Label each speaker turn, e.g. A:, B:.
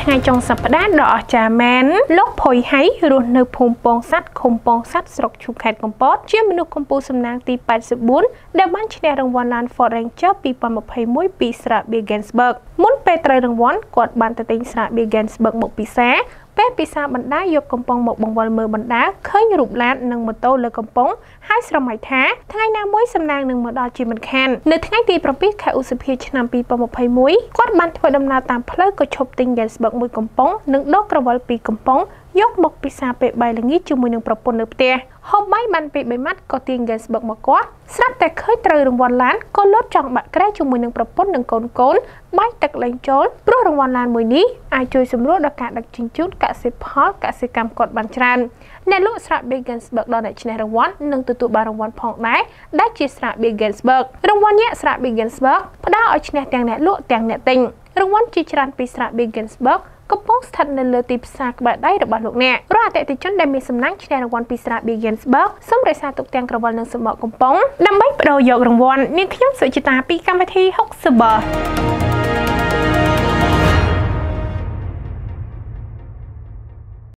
A: ថ្ងៃចុងសប្តាហ៍ដ៏អស្ចារ្យមែនលោកភុយហៃរស់នៅភូមិពងស័ក្តិឃុំពងស័ក្តិស្រុកឈូខេត្តកំពតជាមនុស្សកម្ពុជាសំណាងទី84ដែលបានឈ្នះរង្វាន់ឡាន Ford Ranger 2021ពីស្រាបៀរ Ganzberg មុនពេលត្រូវរង្វាន់គាត់បានទៅទិញស្រាបៀរ Ganzberg មកពិសាពេលពិសាបណ្ដាយកកំប៉ុងមកបង្វិលមើលបណ្ដាឃើញរូបឡាននិងម៉ូតូលើកំប៉ុងហើយស្រមៃថាថ្ងៃណាមួយសំណាងនឹងមកដល់ជាមិនខាននៅថ្ងៃទី7ខែឧសភាឆ្នាំ2021គាត់បានធ្វើដំណើរតាមផ្លូវក៏ឈប់ទិញ Ganzberg មួយកំប៉ុងនិងដកក្រវិលពីកំប៉ុងយកមកពិសាពេលបាយល្ងាចជាមួយនឹងប្រពន្ធនៅផ្ទះហូបបាយបានពេល3ម៉ាត់ក៏ទាញ Ganzberg មកគាត់ស្រាប់តែឃើញត្រូវរង្វាន់ឡានក៏លោតចង់បាក់ក្រែជាមួយនឹងប្រពន្ធនិងកូនបាយទឹកលែងចូលព្រោះរង្វាន់ឡានមួយនេះអាចជួយសម្រួលដល់ការដឹកជញ្ជូនកសិផលកសិកម្មគាត់បានច្រើនអ្នកលក់ស្រាបៀរ Ganzberg ដល់អ្នកឈ្នះរង្វាន់នឹងទទួលបានរង្វាន់ផងដែរដែលជាស្រាបៀរ Ganzberg រង្វាន់ញាក់ស្រាបៀរ Ganzberg ផ្ដល់ឲ្យឈ្នះទាំងអ្នកលក់ទាំងអ្នកទិញរង្វាន់ជាច្រើនពីស្រាបៀរ Ganzbergកំពុងស្ថិតនៅលើទីផ្សារក្បែរដៃរបស់លោកអ្នករាល់អតិថិជនដែលមានសំណាងឈ្នះរង្វាន់ពីស្រាបៀរ Ganzberg សូមរក្សាទុកទាំងក្រវិលនិងសំបកកំប៉ុងដើម្បីបដូរយករង្វាន់នាងខ្ញុំសុជីតាពីកម្មវិធី60